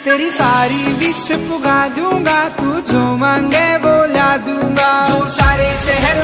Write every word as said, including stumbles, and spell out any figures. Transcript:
तेरी सारी विश पुगा दूंगा, तू जो मांगे वो ला दूंगा। जो सारे शहर